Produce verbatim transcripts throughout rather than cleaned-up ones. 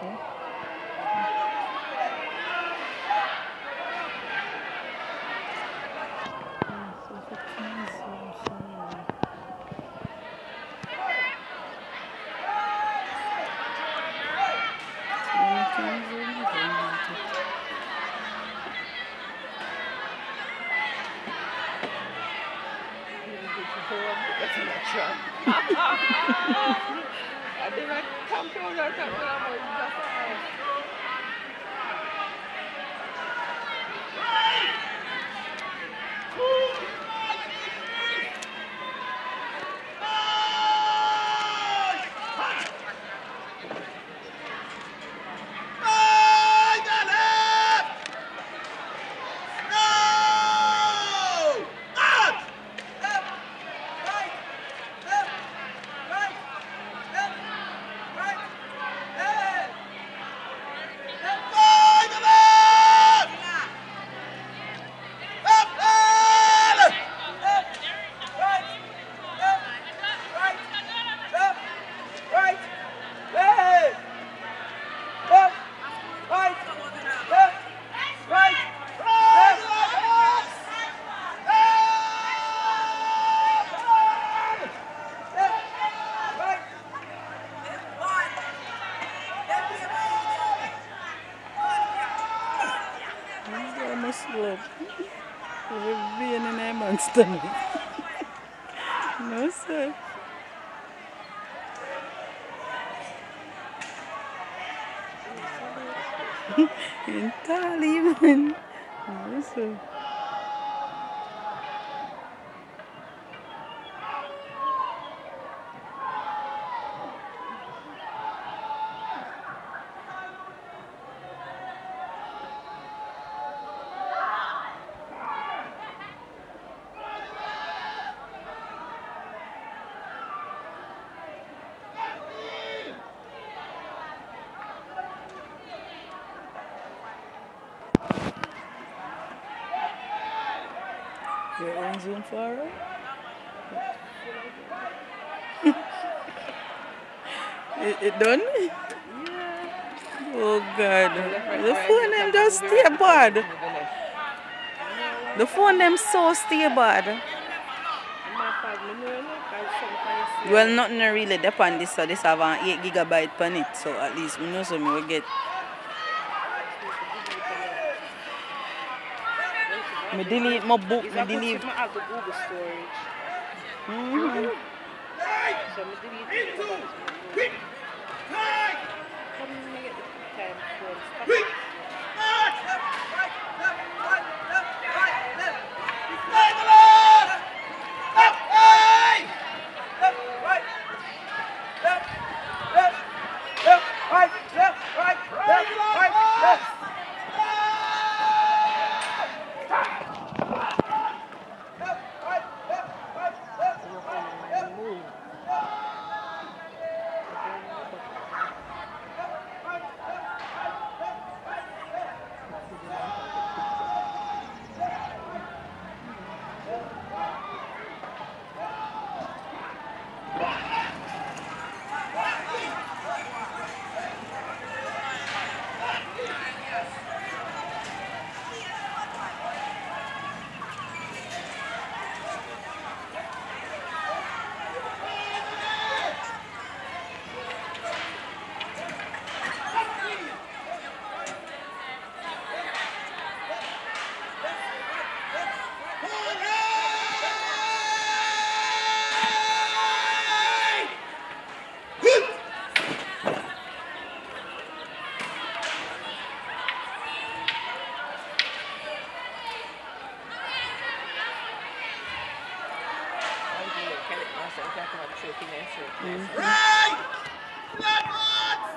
No, sir. In Taliban. No, sir. Your own zone for it? it, it done? Yeah. Oh God. The phone them just stay bad. The phone them so stay bad. Well, nothing really depend on this, so this have an eight gigabyte on it, so at least we know something we get. I delete my book, I delete. I have the Google storage. Mm-hmm. So I delete it. Come and get the time for stuff. Right! Left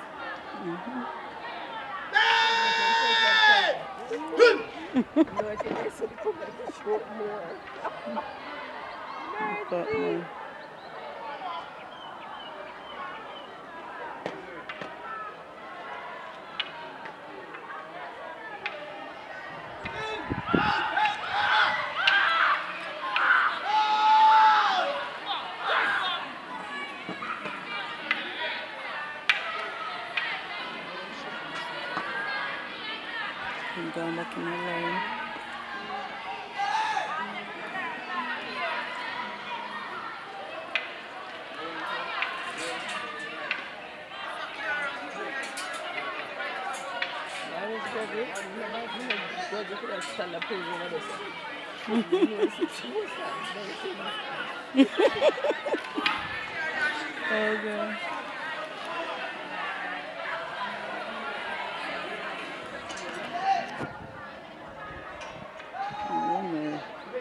I'm going back in the line. Okay. Oh, no.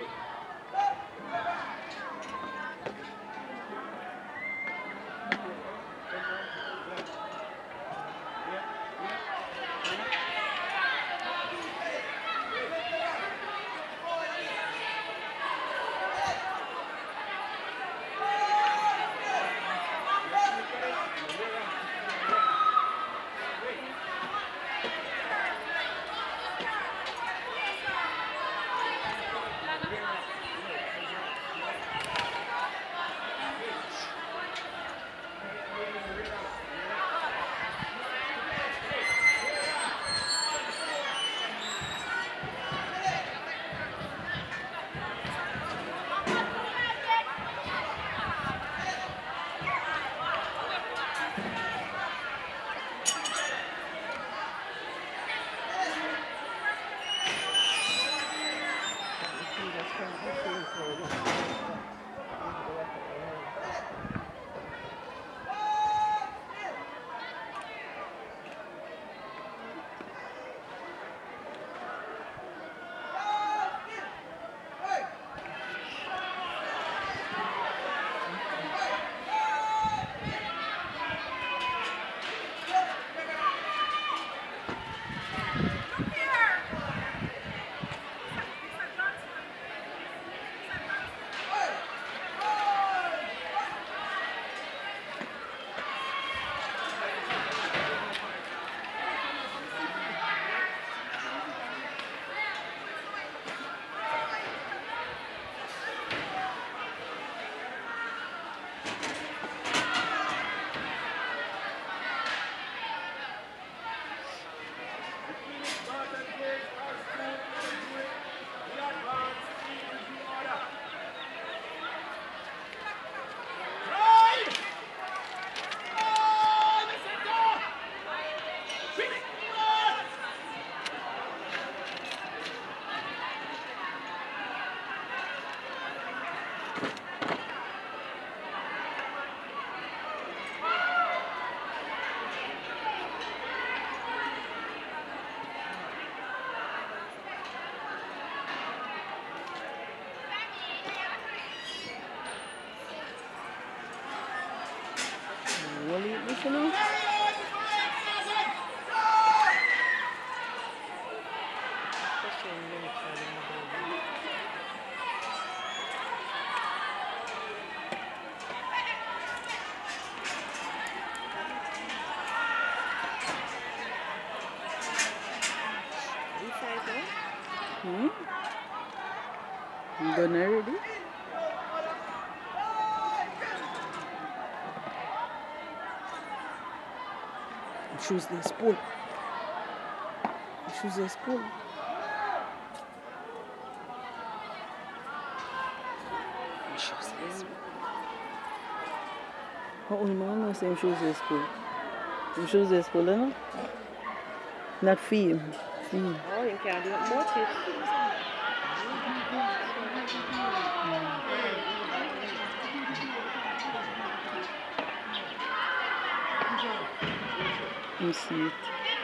What are you listening to? Hmm? You done already? Choose this spoon. Choose this spoon. Choose this spoon. How old man knows him choose this spoon? You choose this spoon, no? Not for him. For him. Oh, you can't do it more tips. You see it.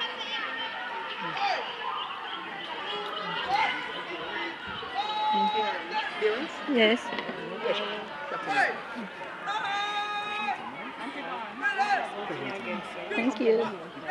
Mm. Yes. Thank you.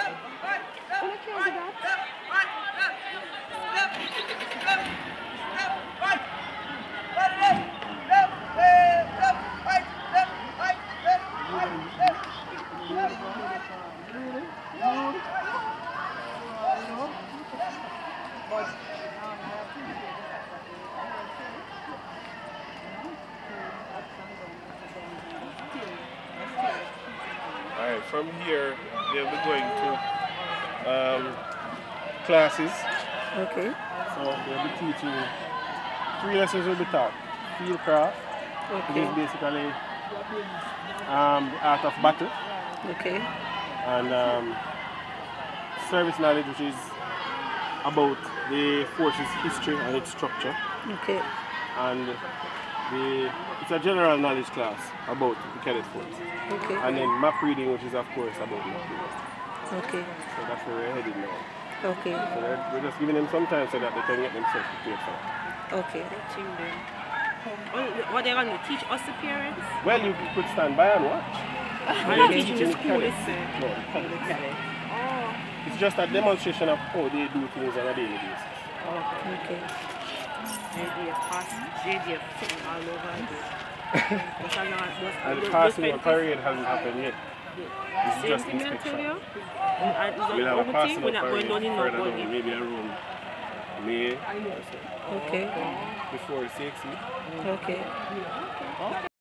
Alright, from here they'll be going to um, classes Okay. So they'll be teaching, three lessons will be taught. Field craft, Okay. which is basically um, the art of battle. Okay. And um, service knowledge, which is about the force's history and its structure. Okay. And the, it's a general knowledge class about the cadet force. Okay. And then map reading, which is of course about map reading. Okay. So that's where we're headed now. Okay. So we're, we're just giving them some time so that they can get themselves prepared for that. Okay. Teaching them. What they're going to teach us the parents? Well, you could stand by and watch. Are they teaching the school? cadets. No, the cadets. Oh. It's just a demonstration of how they do things on a daily basis. Okay. J D F pass, J D F sitting all over there. And the passing of parade hasn't happened yet. It's Same just thing I inspection. tell you. And it's We'll have a like passing we're of not going parade down in further nobody. down, maybe around May or so, Okay. before six. Okay.